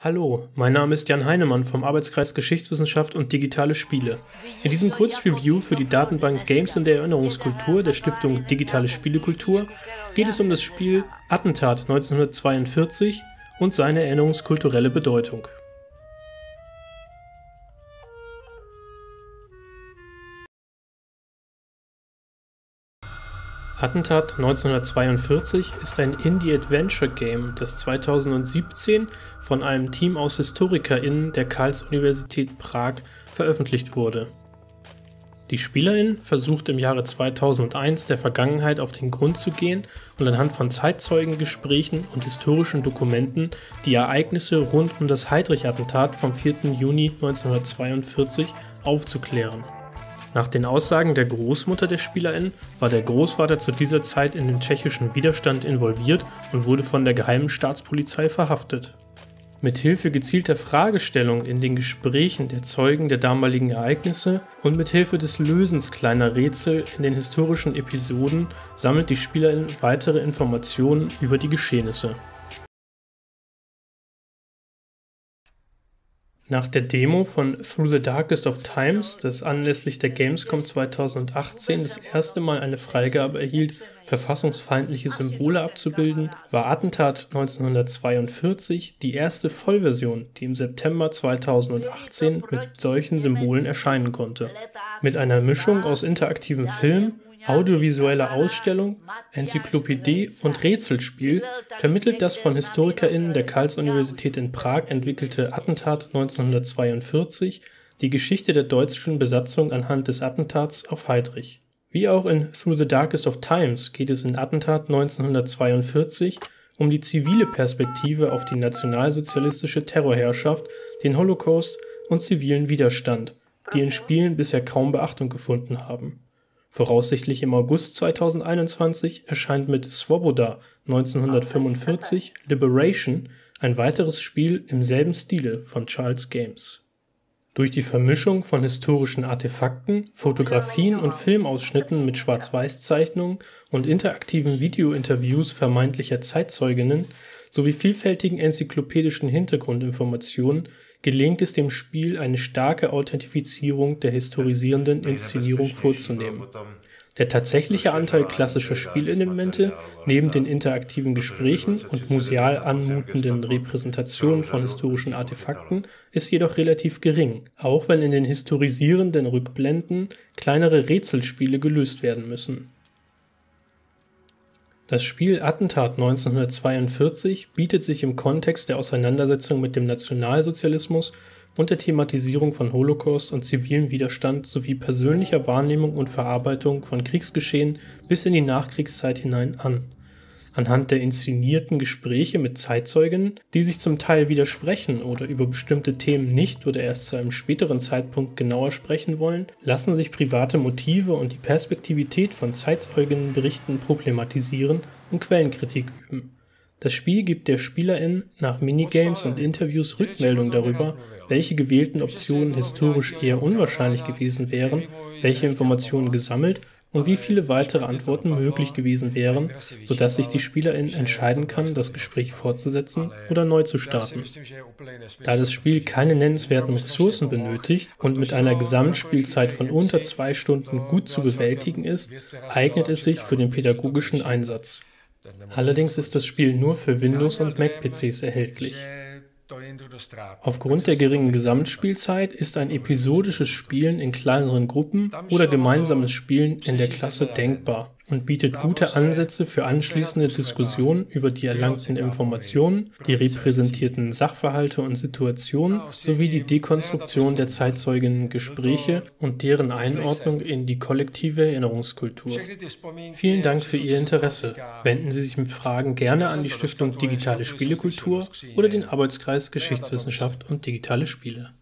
Hallo, mein Name ist Jan Heinemann vom Arbeitskreis Geschichtswissenschaft und digitale Spiele. In diesem Kurzreview für die Datenbank Games in der Erinnerungskultur der Stiftung Digitale Spielekultur geht es um das Spiel Attentat 1942 und seine erinnerungskulturelle Bedeutung. Attentat 1942 ist ein Indie-Adventure-Game, das 2017 von einem Team aus HistorikerInnen der Karls-Universität Prag veröffentlicht wurde. Die SpielerInnen versucht im Jahre 2001 der Vergangenheit auf den Grund zu gehen und anhand von Zeitzeugengesprächen und historischen Dokumenten die Ereignisse rund um das Heydrich-Attentat vom 4. Juni 1942 aufzuklären. Nach den Aussagen der Großmutter der SpielerInnen war der Großvater zu dieser Zeit in den tschechischen Widerstand involviert und wurde von der geheimen Staatspolizei verhaftet. Mithilfe gezielter Fragestellungen in den Gesprächen der Zeugen der damaligen Ereignisse und mithilfe des Lösens kleiner Rätsel in den historischen Episoden sammelt die SpielerInnen weitere Informationen über die Geschehnisse. Nach der Demo von Through the Darkest of Times, das anlässlich der Gamescom 2018 das erste Mal eine Freigabe erhielt, verfassungsfeindliche Symbole abzubilden, war Attentat 1942 die erste Vollversion, die im September 2018 mit solchen Symbolen erscheinen konnte. Mit einer Mischung aus interaktivem Film, audiovisueller Ausstellung, Enzyklopädie und Rätselspiel vermittelt das von HistorikerInnen der Karls-Universität in Prag entwickelte Attentat 1942 die Geschichte der deutschen Besatzung anhand des Attentats auf Heydrich. Wie auch in Through the Darkest of Times geht es in Attentat 1942 um die zivile Perspektive auf die nationalsozialistische Terrorherrschaft, den Holocaust und zivilen Widerstand, die in Spielen bisher kaum Beachtung gefunden haben. Voraussichtlich im August 2021 erscheint mit Swoboda 1945 Liberation ein weiteres Spiel im selben Stile von Charles Games. Durch die Vermischung von historischen Artefakten, Fotografien und Filmausschnitten mit Schwarz-Weiß-Zeichnungen und interaktiven Video-Interviews vermeintlicher Zeitzeuginnen sowie vielfältigen enzyklopädischen Hintergrundinformationen gelingt es dem Spiel, eine starke Authentifizierung der historisierenden Inszenierung vorzunehmen. Der tatsächliche Anteil klassischer Spielelemente, neben den interaktiven Gesprächen und museal anmutenden Repräsentationen von historischen Artefakten, ist jedoch relativ gering, auch wenn in den historisierenden Rückblenden kleinere Rätselspiele gelöst werden müssen. Das Spiel Attentat 1942 bietet sich im Kontext der Auseinandersetzung mit dem Nationalsozialismus und der Thematisierung von Holocaust und zivilem Widerstand sowie persönlicher Wahrnehmung und Verarbeitung von Kriegsgeschehen bis in die Nachkriegszeit hinein an. Anhand der inszenierten Gespräche mit Zeitzeuginnen, die sich zum Teil widersprechen oder über bestimmte Themen nicht oder erst zu einem späteren Zeitpunkt genauer sprechen wollen, lassen sich private Motive und die Perspektivität von Zeitzeuginnenberichten problematisieren und Quellenkritik üben. Das Spiel gibt der SpielerInnen nach Minigames und Interviews Rückmeldung darüber, welche gewählten Optionen historisch eher unwahrscheinlich gewesen wären, welche Informationen gesammelt und wie viele weitere Antworten möglich gewesen wären, sodass sich die SpielerInnen entscheiden kann, das Gespräch fortzusetzen oder neu zu starten. Da das Spiel keine nennenswerten Ressourcen benötigt und mit einer Gesamtspielzeit von unter 2 Stunden gut zu bewältigen ist, eignet es sich für den pädagogischen Einsatz. Allerdings ist das Spiel nur für Windows- und Mac-PCs erhältlich. Aufgrund der geringen Gesamtspielzeit ist ein episodisches Spielen in kleineren Gruppen oder gemeinsames Spielen in der Klasse denkbar und bietet gute Ansätze für anschließende Diskussionen über die erlangten Informationen, die repräsentierten Sachverhalte und Situationen sowie die Dekonstruktion der Zeitzeuginnen-Gespräche und deren Einordnung in die kollektive Erinnerungskultur. Vielen Dank für Ihr Interesse. Wenden Sie sich mit Fragen gerne an die Stiftung Digitale Spielekultur oder den Arbeitskreis Geschichtswissenschaft und digitale Spiele.